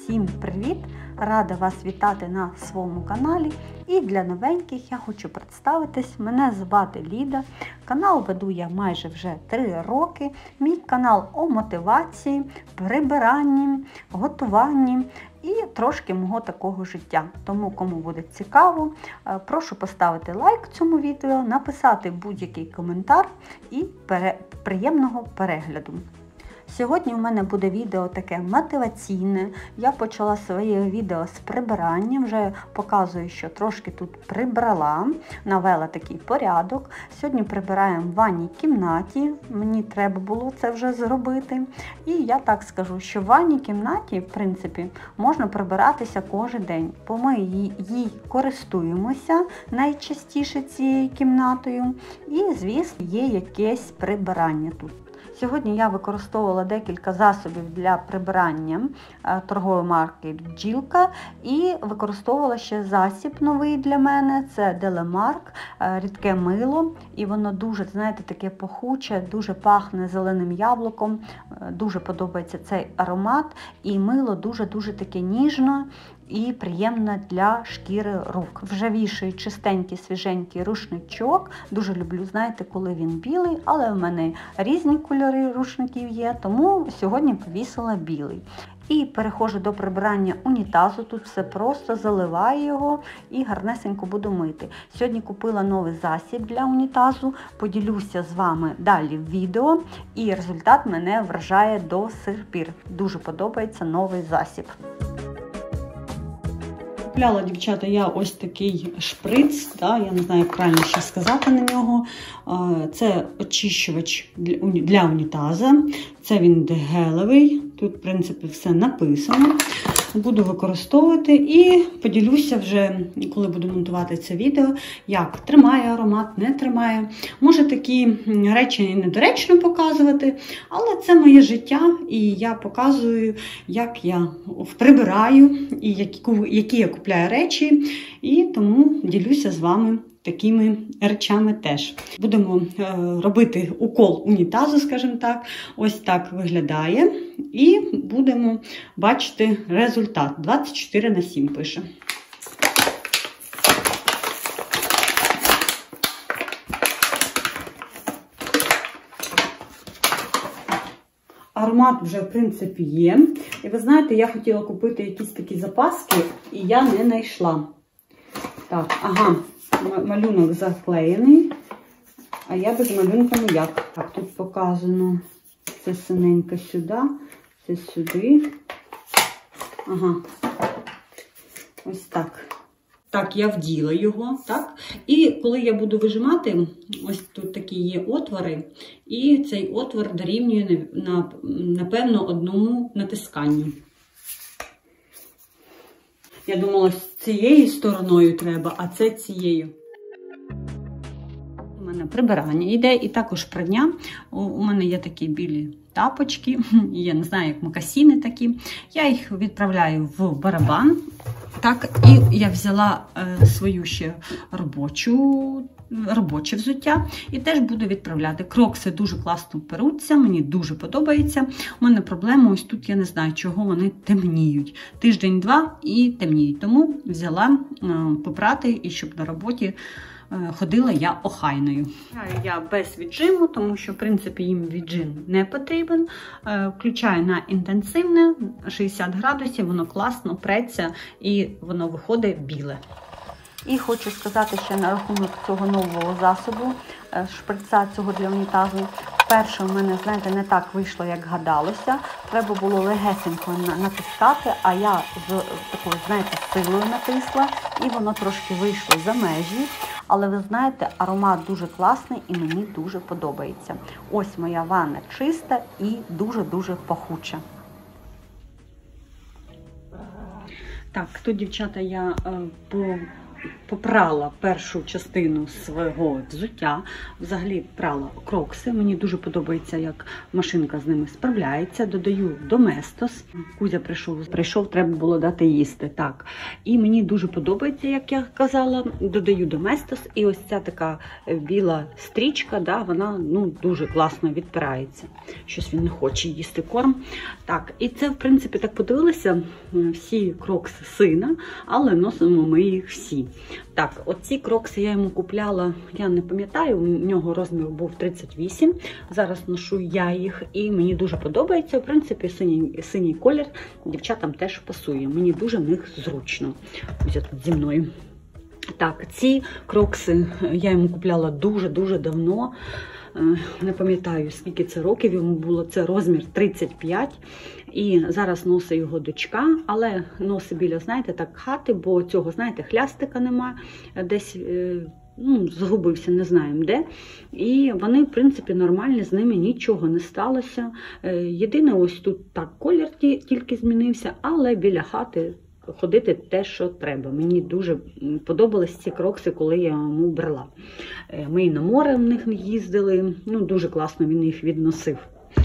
Всім привіт! Рада вас вітати на своєму каналі. І для новеньких я хочу представитись. Мене звати Ліда. Канал веду я майже вже 3 роки. Мій канал о мотивації, прибиранні, готуванні і трошки мого такого життя. Тому кому буде цікаво, прошу поставити лайк цьому відео, написати будь-який коментар і приємного перегляду. Сьогодні у мене буде відео таке мотиваційне. Я почала своє відео з прибирання, вже показую, що трошки тут прибрала, навела такий порядок. Сьогодні прибираємо в ванній кімнаті, мені треба було це вже зробити. І я так скажу, що в ванній кімнаті, в принципі, можна прибиратися кожен день, бо ми їй користуємося найчастіше цією кімнатою. І, звісно, є якесь прибирання тут. Сьогодні я використовувала декілька засобів для прибирання торгової марки Бджілка і використовувала ще засіб новий для мене, це Делемарк, рідке мило. І воно дуже, знаєте, таке пахуче, дуже пахне зеленим яблуком, дуже подобається цей аромат. І мило дуже-дуже таке ніжне і приємне для шкіри рук. Вже вішаю чистенький, свіженький рушничок. Дуже люблю, знаєте, коли він білий, але в мене різні кольори рушників є, тому сьогодні повісила білий. І переходжу до прибирання унітазу. Тут все просто заливаю його і гарнесенько буду мити. Сьогодні купила новий засіб для унітазу, поділюся з вами далі в відео. І результат мене вражає до сих пір. Дуже подобається новий засіб. Купляла, дівчата, я ось такий шприц, я не знаю, як правильно ще сказати на нього. Це очищувач для унітаза. Це він гелевий, тут, в принципі, все написано. Буду використовувати і поділюся вже, коли буду монтувати це відео, як тримає аромат, не тримає. Може такі речі і недоречно показувати, але це моє життя, і я показую, як я прибираю, і які я купляю речі, і тому ділюся з вами такими речами теж. Будемо робити укол унітазу, скажімо так. Ось так виглядає. І будемо бачити результат. 24/7 пише. Аромат вже, в принципі, є. І ви знаєте, я хотіла купити якісь такі запаски, і я не знайшла. Так, ага. Малюнок заклеєний, а я без малюнка ніяк. Так, тут показано, це синенько сюди, це сюди. Ага, ось так. Так, я вділа його, так. І коли я буду вижимати, ось тут такі є отвори, і цей отвор дорівнює, напевно, одному натисканню. Я думала, з цією стороною треба, а це цією. У мене прибирання йде і також прання. У мене є такі білі тапочки, я не знаю, як мокасіни такі. Я їх відправляю в барабан. Так, і я взяла свою ще робоче взуття і теж буду відправляти. Крокси дуже класно перуться, мені дуже подобається. У мене проблема ось тут, я не знаю, чого вони темніють. Тиждень-два і темніють. Тому взяла попрати, і щоб на роботі ходила я охайною. Я без віджиму, тому що, в принципі, їм віджим не потрібен. Включаю на інтенсивне, 60 градусів, воно класно преться і воно виходить біле. І хочу сказати ще на рахунок цього нового засобу, шприца цього для унітазу. Перше в мене, знаєте, не так вийшло, як гадалося. Треба було легесенько натискати, а я з такою, знаєте, силою натисла, і воно трошки вийшло за межі. Але ви знаєте, аромат дуже класний і мені дуже подобається. Ось моя ванна чиста і дуже-дуже пахуча. Так, тут, дівчата, я попрала першу частину свого взуття, взагалі прала крокси. Мені дуже подобається, як машинка з ними справляється. Додаю Доместос. Кузя прийшов, треба було дати їсти. Так. І мені дуже подобається, як я казала, додаю Доместос. І ось ця така біла стрічка, да, вона дуже класно відпирається. Щось він не хоче їсти корм. Так, і це, в принципі, так подивилися, всі крокси сина, але носимо ми їх всі. Так, оці крокси я йому купляла, я не пам'ятаю, у нього розмір був 38, зараз ношу я їх і мені дуже подобається. В принципі, синій колір дівчатам теж пасує, мені дуже в них зручно. Ось тут зі мною. Так, ці крокси я йому купляла дуже-дуже давно. Не пам'ятаю, скільки це років йому було, це розмір 35. І зараз носить його дочка, але носить біля, знаєте, так, хати, бо цього, знаєте, хлястика нема, десь загубився, не знаємо де. І вони, в принципі, нормальні, з ними нічого не сталося. Єдине, ось тут так колір тільки змінився, але біля хати ходити те, що треба. Мені дуже подобались ці крокси, коли я йому брала. Ми і на море в них їздили, дуже класно він їх відносив.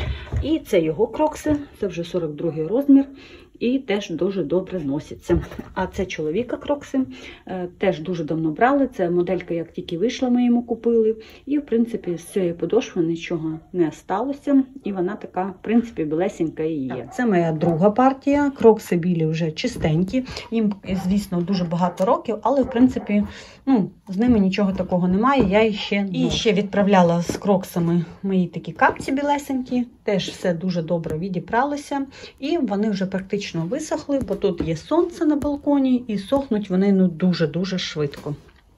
І це його крокси, це вже 42-й розмір. І теж дуже добре носяться. А це чоловіка крокси, теж дуже давно брали. Це моделька, як тільки вийшла, ми йому купили. І, в принципі, з цієї подошви нічого не сталося. І вона така, в принципі, білесенька і є. Це моя друга партія. Крокси білі вже чистенькі. Їм, звісно, дуже багато років, але, в принципі, з ними нічого такого немає. Я ще відправляла з кроксами мої такі капці білесенькі. Теж все дуже добре відіпралося. І вони вже практично висохли, бо тут є сонце на балконі і сохнуть вони дуже-дуже швидко.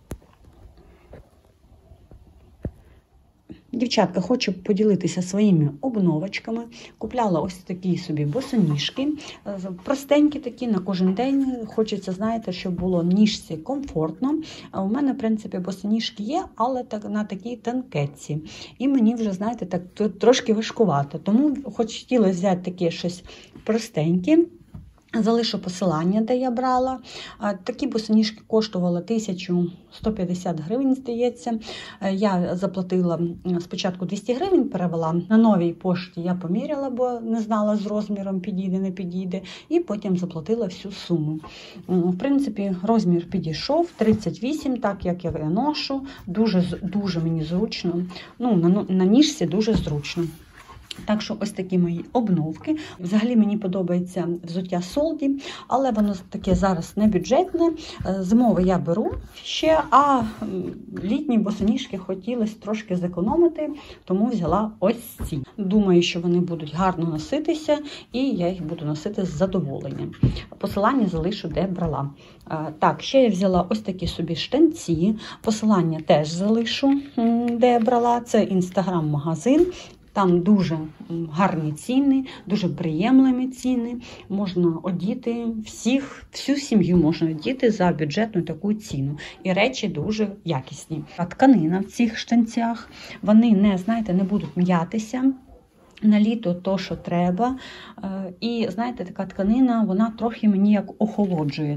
Дівчатка, хочу поділитися своїми обновочками. Купляла ось такі собі босоніжки, простенькі такі, на кожен день. Хочеться, знаєте, щоб було ніжці комфортно. А у мене, в принципі, босоніжки є, але на такій танкетці. І мені вже, знаєте, так трошки важкувато. Тому хотіла взяти таке щось простеньке. Залишу посилання, де я брала. Такі босоніжки коштували 1150 гривень, здається. Я заплатила спочатку 200 гривень, перевела. На новій пошті я поміряла, бо не знала з розміром, підійде, не підійде. І потім заплатила всю суму. В принципі, розмір підійшов, 38, так як я ношу. Дуже мені зручно. На ніжці дуже зручно. Так що ось такі мої обновки. Взагалі мені подобається взуття Солді, але воно таке зараз не бюджетне. Зимове я беру ще, а літні босоніжки хотілося трошки зекономити, тому взяла ось ці. Думаю, що вони будуть гарно носитися, і я їх буду носити з задоволенням. Посилання залишу, де брала. Так, ще я взяла ось такі собі штанці. Посилання теж залишу, де брала. Це інстаграм-магазин. Там дуже гарні ціни, дуже приємні ціни. Можна одіти всю сім'ю можна одіти за бюджетну таку ціну. І речі дуже якісні. А тканина в цих штанцях, вони не будуть м'ятися. На літо то, що треба. І, знаєте, така тканина, вона трохи мені як охолоджує.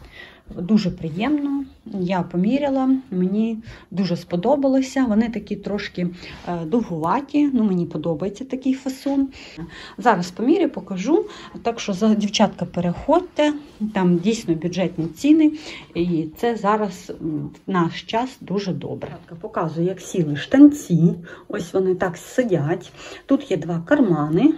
Дуже приємно, я поміряла, мені дуже сподобалося. Вони такі трошки довгуваті, мені подобається такий фасон. Зараз поміряю, покажу. Так що, дівчатка, переходьте, там дійсно бюджетні ціни. І це зараз в наш час дуже добре. Показую, як сіли штанці. Ось вони так сидять. Тут є два кармани.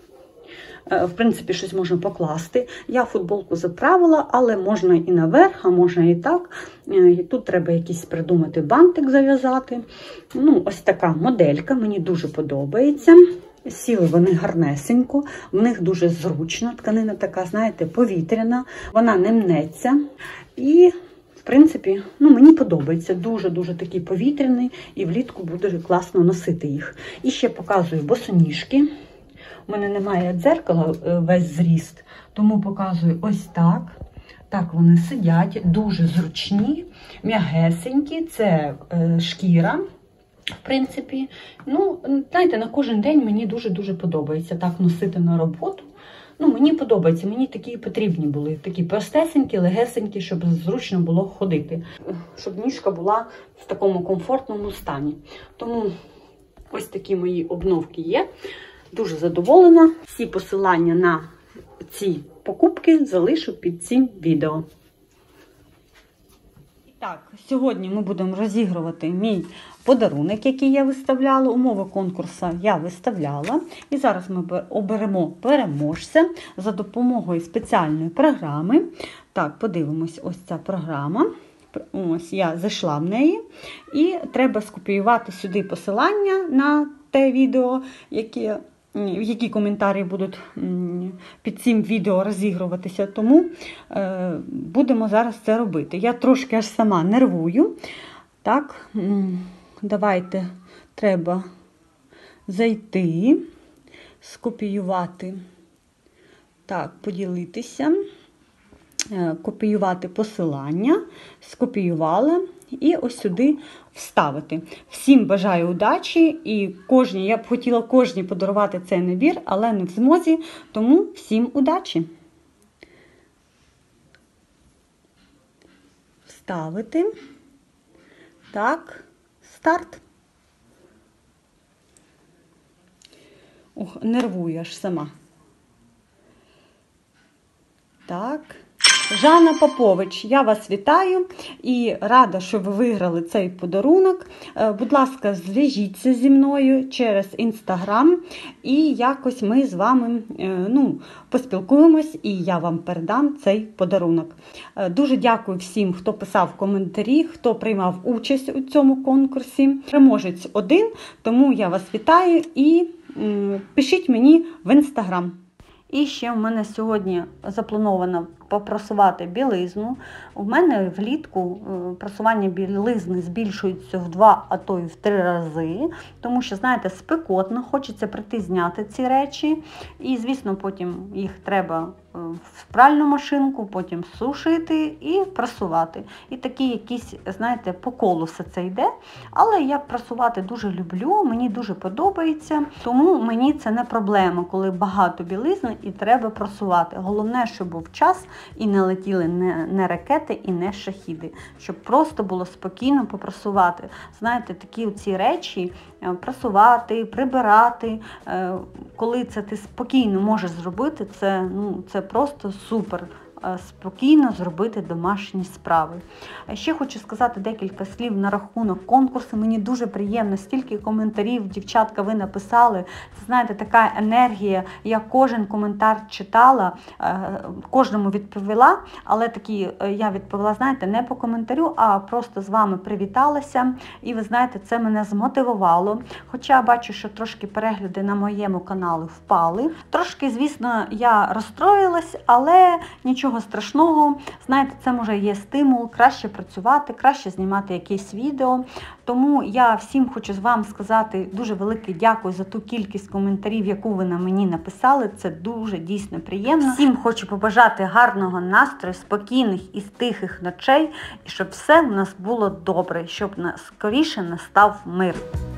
В принципі, щось можна покласти. Я футболку заправила, але можна і наверх, а можна і так. Тут треба якийсь придумати бантик зав'язати. Ось така моделька, мені дуже подобається. Сіли вони гарнесенько, в них дуже зручно. Тканина така, знаєте, повітряна, вона не мнеться. І, в принципі, мені подобається. Дуже-дуже такий повітряний, і влітку буде класно носити їх. І ще показую босоніжки. У мене немає дзеркала весь зріст, тому показую ось так. Так вони сидять, дуже зручні, м'ягесенькі, це шкіра, в принципі. Знаєте, на кожен день мені дуже-дуже подобається так носити на роботу. Мені подобається, мені такі потрібні були. Такі простесенькі, легесенькі, щоб зручно було ходити. Щоб ніжка була в такому комфортному стані. Тому ось такі мої обновки є. Дуже задоволена. Всі посилання на ці покупки залишу під цим відео. Так, сьогодні ми будемо розігрувати мій подарунок, який я виставляла. Умови конкурсу я виставляла. І зараз ми оберемо переможця за допомогою спеціальної програми. Так, подивимось, ось ця програма. Ось я зайшла в неї. І треба скопіювати сюди посилання на те відео, які коментарі будуть під цим відео розігруватися, тому будемо зараз це робити. Я трошки аж сама нервую. Так, давайте, треба зайти, скопіювати, так, поділитися, копіювати посилання, скопіювала. І ось сюди вставити. Всім бажаю удачі і я б хотіла кожній подарувати цей набір, але не в змозі, тому всім удачі. Вставити. Так, старт. Ох, нервую аж сама. Так. Жанна Попович, я вас вітаю і рада, що ви виграли цей подарунок. Будь ласка, зв'яжіться зі мною через Instagram і якось ми з вами поспілкуємось і я вам передам цей подарунок. Дуже дякую всім, хто писав коментарі, хто приймав участь у цьому конкурсі. Переможець один, тому я вас вітаю і пишіть мені в Instagram. І ще в мене сьогодні заплановано попрасувати білизну. У мене влітку прасування білизни збільшується в 2, а то й в 3 рази. Тому що, знаєте, спекотно, хочеться прийти зняти ці речі. І, звісно, потім їх треба в пральну машинку, потім сушити і прасувати. І такі якісь, знаєте, по колу все це йде. Але я прасувати дуже люблю, мені дуже подобається. Тому мені це не проблема, коли багато білизни і треба прасувати. Головне, щоб був час і не летіли не ракети і не шахіди. Щоб просто було спокійно попрасувати. Знаєте, такі оці речі прасувати, прибирати, коли це ти спокійно можеш зробити, це просто супер. Спокійно зробити домашні справи. Ще хочу сказати декілька слів на рахунок конкурсу. Мені дуже приємно, стільки коментарів, дівчатка, ви написали. Це, знаєте, така енергія. Я кожен коментар читала, кожному відповіла, але такі я відповіла, знаєте, не по коментарю, а просто з вами привіталася. І ви знаєте, це мене змотивувало. Хоча бачу, що трошки перегляди на моєму каналі впали. Трошки, звісно, я розстроїлась, але нічого страшного. Знаєте, це може є стимул, краще працювати, краще знімати якісь відео. Тому я всім хочу з вами сказати дуже велике дякую за ту кількість коментарів, яку ви на мені написали. Це дуже дійсно приємно. Всім хочу побажати гарного настрою, спокійних і тихих ночей, і щоб все у нас було добре, щоб скоріше настав мир.